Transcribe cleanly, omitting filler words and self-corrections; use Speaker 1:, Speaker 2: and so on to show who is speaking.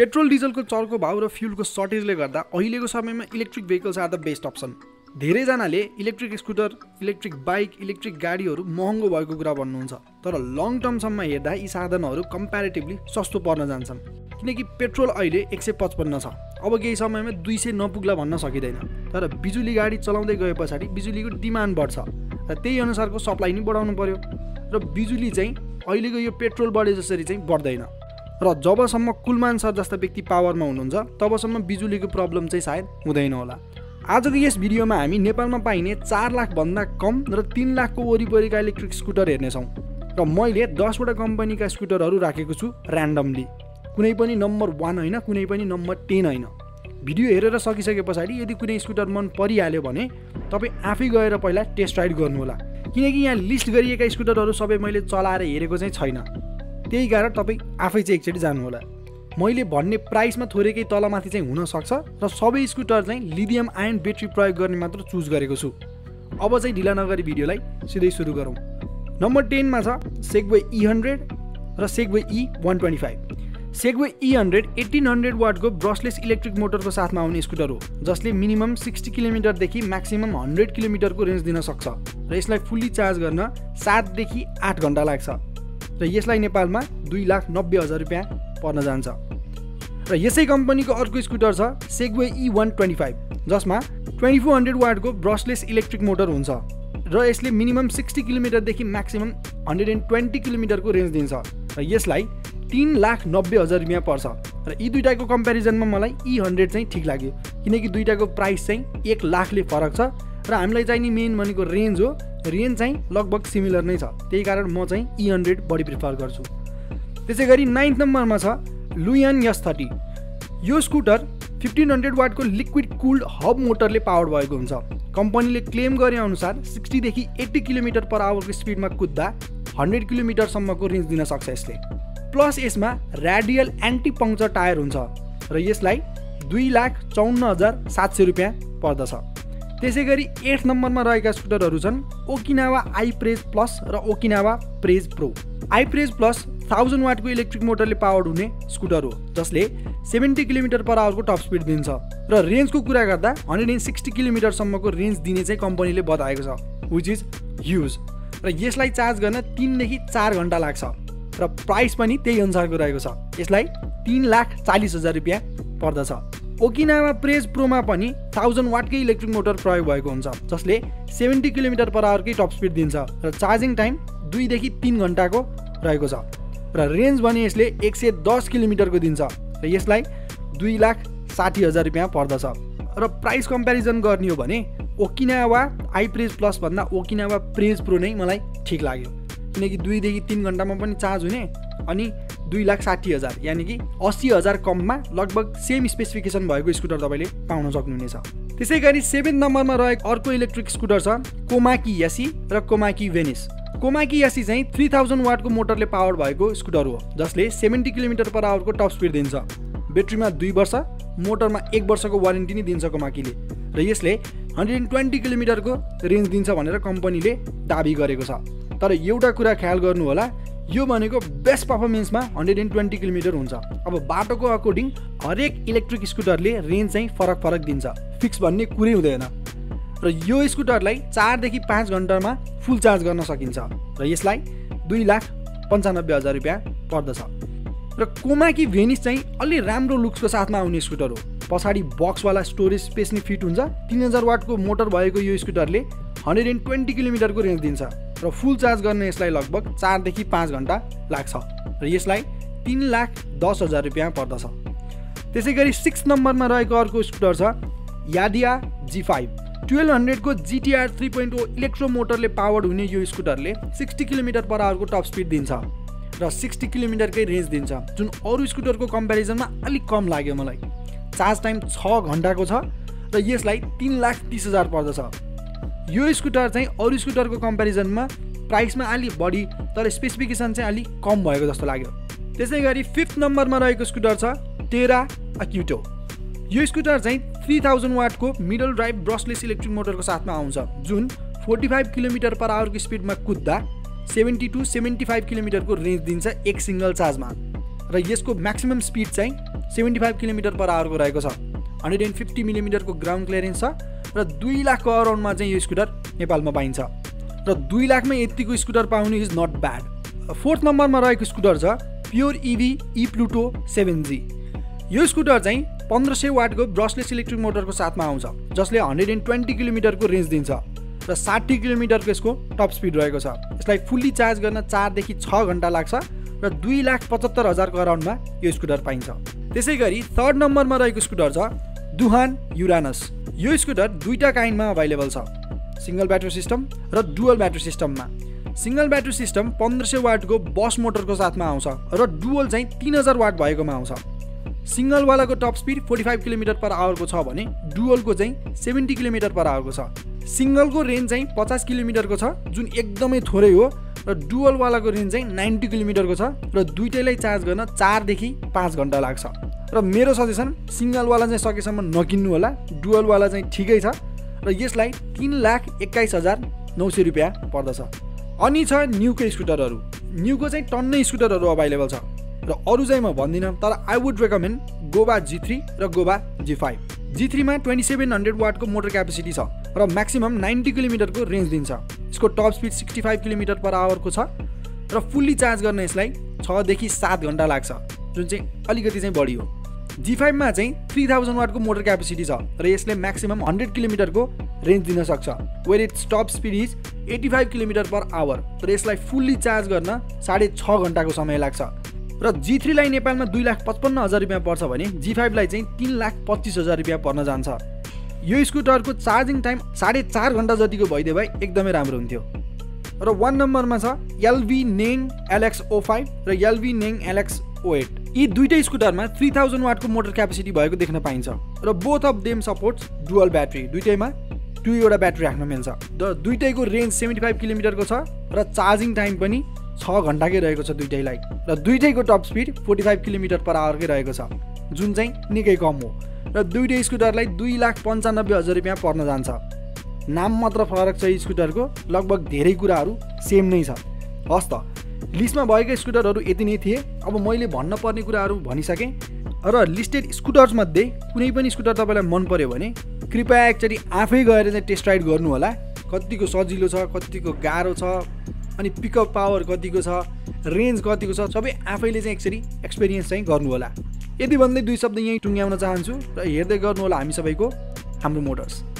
Speaker 1: Petrol डिजलको चर्को भाउ र फ्युलको सर्टेजले गर्दा अहिलेको समयमा electric vehicles are the best option. धेरैजनाले electric scooter, electric bike, electric गाडीहरू महँगो भएको कुरा भन्नुहुन्छ, तर लङ टर्मसम्म हेर्दा यी साधनहरू कम्प्यारेटिभली सस्तो पर्न जान्छन्, किनकि पेट्रोल अहिले 155 छ। अब केही समयमा 200 नपुग्ला भन्न सकिँदैन, तर बिजुली गाडी चलाउँदै गए पछाडि बिजुलीको डिमान्ड बढ्छ र त्यही अनुसारको सप्लाई नि बढाउनु पर्यो र बिजुली चाहिँ अहिलेको यो पेट्रोल बढे जसरी चाहिँ बढ्दैन। र जबसम्म कुलमान सर जस्ता व्यक्ति पावरमा हुनुहुन्छ तबसम्म बिजुलीको प्रब्लम चाहिँ सायद हुँदैन होला। आजको यस भिडियोमा हामी नेपालमा पाइने 4 लाख भन्दा कम र 3 लाखको वरिपरिका इलेक्ट्रिक स्कुटर हेर्नेछौँ र मैले 10 वटा कम्पनीका स्कुटरहरू राखेको छु र्यान्डमली। कुनै पनि नम्बर 1 होइन, कुनै पनि नम्बर 10 होइन। भिडियो हेरेर सकिसके पछाडि यदि कुनै स्कुटर मन परिहाल्यो भने तपाईँ आफै गएर पहिला टेस्ट राइड गर्नुहोला, किनकि यहाँ लिस्ट गरिएका स्कुटरहरू सबै मैले चलाएर हेरेको चाहिँ छैन। त्यही कारण तपाईँ आफै चाहिँ एकचोटि जानुहोला। मैले भन्ने प्राइसमा थोरैकै तलमाथि चाहिँ हुनसक्छ र सबै स्कुटर चाहिँ लिथियम आयन ब्याट्री प्रयोग गर्ने मात्र चुज गरेको छु। अब चाहिँ ढिला नगरी भिडियोलाई सिधै सुरु गरौँ। नम्बर 10 मा छ सेगवे E100 र सेगवे E125। सेगवे E100 1800 वाटको ब्रसलेस इलेक्ट्रिक मोटरको साथमा आउने स्कुटर हो, जसले मिनिमम 60 किलोमिटरदेखि म्याक्सिमम 100 किलोमिटरको रेन्ज दिन सक्छ र यसलाई फुल्ली चार्ज गर्न 7 देखि 8 घण्टा लाग्छ र यसलाई नेपालमा 2,90,000 रुपियाँ पर्न जान्छ। र यसै कम्पनीको अर्को स्कुटर छ सेगवे E125, जसमा 2400 वाटको ब्रसलेस इलेक्ट्रिक मोटर हुन्छ र यसले मिनिमम 60 किलोमिटरदेखि म्याक्सिमम 120 किलोमिटरको रेन्ज दिन्छ र यसलाई 3,90,000 रुपियाँ पर्छ। र यी दुईटाको कम्पेरिजनमा मलाई E100 चाहिँ ठिक लाग्यो, किनकि दुईटाको प्राइस चाहिँ 1 लाखले फरक छ र हामीलाई चाहिने मेन भनेको रेन्ज हो। रेन्ज चाहिँ लगभग सिमिलर नै छ, त्यही कारण म चाहिँ E100 बढी प्रिफर गर्छु। त्यसै गरी 9 नम्बरमा छ लुयान S30। यो स्कुटर 1500 वाटको लिक्विड कुल्ड हब मोटरले पावर भएको हुन्छ। कम्पनीले क्लेम गरे अनुसार 60 देखि 80 किलोमिटर पर आवरको स्पिडमा कुद्दा 100 किलोमिटरसम्मको रेन्ज दिन सक्छ यसले। प्लस यसमा रेडियल एन्टी पङ्क्चर टायर हुन्छ र यसलाई 2,54,700 रुपियाँ पर्दछ। त्यसै गरी 8 नम्बरमा रहेका स्कुटरहरू छन् ओकिनावा आइप्रेज प्लस र Okinawa Praise pro. IPraise plus 1000 वाटको इलेक्ट्रिक मोटरले पावर्ड हुने स्कुटर हो, जसले 70 किलोमिटर पर आवरको टप स्पिड दिन्छ र रेन्जको कुरा गर्दा 160 किलोमिटरसम्मको रेन्ज दिने चाहिँ कम्पनीले बताएको छ, विच इज ह्युज। र यसलाई चार्ज गर्न 3 देखि 4 घण्टा लाग्छ र प्राइस पनि त्यही अनुसारको रहेको छ। यसलाई 3,40,000 रुपियाँ पर्दछ। ओकिनावा प्रेज प्रोमा पनि 1000 वाटकै इलेक्ट्रिक मोटर प्रयोग भएको हुन्छ, जसले 70 किलोमिटर पर आवरकै टप स्पिड दिन्छ र चार्जिङ टाइम 2 देखि 3 घण्टाको रहेको छ र रेन्ज भने यसले 110 किलोमिटरको दिन्छ र यसलाई 2,60,000 रुपियाँ पर्दछ। र प्राइस कम्पेरिजन गर्ने हो भने ओकिनावा आइप्रेज प्लस भन्दा ओकिनावा प्रेज प्रो नै मलाई ठिक लाग्यो, किनकि 2 देखि 3 घण्टामा पनि चार्ज हुने अनि 2,60,000 यानि कि 80,000 कममा लगभग सेम स्पेसिफिकेसन भएको स्कुटर तपाईँले पाउन सक्नुहुनेछ। त्यसै गरी 7 नम्बरमा रहेको अर्को इलेक्ट्रिक स्कुटर छ कोमाकी यासी र कोमाकी भेनिस। कोमाकी यासी चाहिँ 3000 वाटको मोटरले पावर भएको स्कुटर हो, जसले 70 किलोमिटर पर आवरको टप स्पिड दिन्छ। ब्याट्रीमा 2 वर्ष, मोटरमा 1 वर्षको वारेन्टी नै दिन्छ कोमाकीले र यसले 120 किलोमिटरको रेन्ज दिन्छ भनेर कम्पनीले दाबी गरेको छ। तर एउटा कुरा ख्याल गर्नु होला, यो भनेको बेस्ट पर्फर्मेन्समा 120 किलोमिटर हुन्छ। अब बाटोको अकर्डिङ हरेक इलेक्ट्रिक स्कुटरले रेन्ज चाहिँ फरक दिन्छ, फिक्स भन्ने कुरै हुँदैन र यो स्कुटरलाई 4 देखि 5 घण्टामा फुल चार्ज गर्न सकिन्छ र यसलाई 2,95,000 रुपियाँ पर्दछ। र कोमाकी भेनिस चाहिँ अलि राम्रो लुक्सको साथमा आउने स्कुटर हो। पछाडि बक्सवाला स्टोरेज स्पेस नै फिट हुन्छ। 3000 वाटको मोटर भएको यो स्कुटरले 120 किलोमिटरको रेन्ज दिन्छ र फुल चार्ज गर्न यसलाई लगभग 4 देखि 5 घण्टा लाग्छ र यसलाई 3,10,000 रुपियाँ पर्दछ। त्यसै गरी 6 नम्बरमा रहेको अर्को स्कुटर छ याडिया G5। 1200 को GTR 3.0 इलेक्ट्रो मोटरले पावर्ड हुने यो स्कुटरले 60 किलोमिटर पर आवरको टप स्पिड दिन्छ र 60 किलोमिटरकै रेन्ज दिन्छ, जुन अरू स्कुटरको कम्पेरिजनमा अलिक कम लाग्यो मलाई। चार्ज टाइम 6 घण्टाको छ र यसलाई 3,30,000 पर्दछ। यो स्कुटर चाहिँ अरू स्कुटरको कम्पेरिजनमा प्राइसमा अलि बढी तर स्पेसिफिकेसन चाहिँ अलि कम भएको जस्तो लाग्यो। त्यसै गरी 5 नम्बरमा रहेको स्कुटर छ टेरा अक्युटो। यो स्कुटर चाहिँ 3000 वाटको मिडल ड्राइभ ब्रसलेस इलेक्ट्रिक मोटरको साथमा आउँछ, जुन 45 किलोमिटर पर आवरको स्पिडमा कुद्दा 70 to 75 किलोमिटरको रेन्ज दिन्छ एक सिंगल चार्जमा र यसको म्याक्सिमम स्पिड चाहिँ 75 किलोमिटर पर आवरको रहेको छ। 150 मिलिमिटरको ग्राउन्ड क्लियरेन्स छ र 2 लाखको अराउन्डमा चाहिँ यो स्कुटर नेपालमा पाइन्छ र 2 लाखमा यतिको स्कुटर पाउनु इज नट ब्याड। फोर्थ नम्बरमा रहेको स्कुटर छ प्योर इभी ई प्लुटो 7G। यो स्कुटर चाहिँ 1500 वाटको ब्रसलेस इलेक्ट्रिक मोटरको साथमा आउँछ जसले 120 किलोमिटरको रेन्ज दिन्छ र 60 किलोमिटरको यसको टप स्पिड रहेको छ। यसलाई फुल्ली चार्ज गर्न 4 देखि 6 घण्टा लाग्छ र 2,75,000 को अराउन्डमा यो स्कुटर पाइन्छ। त्यसै गरी थर्ड नम्बरमा रहेको स्कुटर छ दुहान युरानस। यो स्कुटर दुईटा काइन्डमा अभाइलेबल छ, सिंगल ब्याट्री सिस्टम र डुअल ब्याट्री सिस्टममा। सिंगल ब्याट्री सिस्टम 1500 वाटको बस मोटरको साथमा आउँछ र डुअल चाहिँ 3000 वाट भएकोमा आउँछ। सिंगल वालाको टप स्पिड 45 किलोमिटर पर आवरको छ भने डुअलको चाहिँ 70 किलोमिटर पर आवरको छ। सिंगलको रेन्ज चाहिँ 50 किलोमिटरको छ जुन एकदमै थोरै हो र डुअल वालाको रेन्ज चाहिँ 90 किलोमिटरको छ र दुईटैलाई चार्ज गर्न 4 देखि 5 घण्टा लाग्छ। र मेरो सजेसन सिंगल वाला चाहिँ सकेसम्म नकिन्नु होला, डुअल वाला चाहिँ ठिकै छ र यसलाई 3,21,900 रुपियाँ पर्दछ। अनि छ न्यूको स्कुटरहरू। न्यूको चाहिँ टन्नै स्कुटरहरू अभाइलेबल छ र अरू चाहिँ म भन्दिनँ, तर I would recommend Gauba G3 र गोबा G5। G3 मा 2700 वाटको मोटर क्यापेसिटी छ र म्याक्सिमम 90 किलोमिटरको रेन्ज दिन्छ। यसको टप स्पिड 65 किलोमिटर पर आवरको छ र फुल्ली चार्ज गर्न यसलाई 6 देखि 7 घण्टा लाग्छ जुन चाहिँ अलिकति चाहिँ बढी हो। G5 मा चाहिँ 3000 वाटको मोटर क्यापेसिटी छ र यसले म्याक्सिमम 100 किलोमिटरको रेन्ज दिन सक्छ where its top speed is 85 kilometre per hour र यसलाई फुल्ली चार्ज गर्न 6.5 घण्टाको समय लाग्छ। र G3 लाई नेपालमा 2,55,000 रुपियाँ पर्छ भने G5 लाई चाहिँ 3,25,000 रुपियाँ पर्न जान्छ। यो स्कुटरको चार्जिङ टाइम 4.5 घण्टा जतिको भइदिए भए एकदमै राम्रो हुन्थ्यो। र 1 नम्बरमा छ LV नेङ LX05 र LV नेङ LX08। यी दुईटै स्कुटरमा 3000 वाटको मोटर क्यापेसिटी भएको देख्न पाइन्छ र both of them supports dual battery. दुईटैमा 2 ब्याट्री राख्न मिल्छ र दुईटैको रेन्ज 75 किलोमिटरको छ र चार्जिङ टाइम पनि 6 घण्टाकै रहेको छ दुईटैलाई र दुईटैको टप स्पिड 45 किलोमिटर पर आवरकै रहेको छ जुन चाहिँ निकै कम हो र दुईटै स्कुटरलाई 2,95,000 रुपियाँ पर्न जान्छ। नाम मात्र फरक छ स्कुटरको, लगभग धेरै कुराहरू सेम नै छ। हस् त, लिस्टमा भएका स्कुटरहरू यति नै थिए। अब मैले भन्न पर्ने कुराहरू भनिसकेँ र लिस्टेड स्कुटर्स मध्ये कुनै पनि स्कुटर तपाईँलाई मन पर्यो भने कृपया एकचोटि आफै गएर चाहिँ टेस्ट राइड गर्नु होला। कतिको सजिलो छ, कतिको गाह्रो छ, अनि पिकअप पावर कतिको छ, रेन्ज कतिको छ, सबै आफैले चाहिँ एकचोटि एक्सपिरियन्स चाहिँ गर्नु होला। यति भन्दै 2 शब्द यहीँ टुङ्ग्याउन चाहन्छु र हेर्दै गर्नु होला हामी सबैको हाम्रो मोटर्स।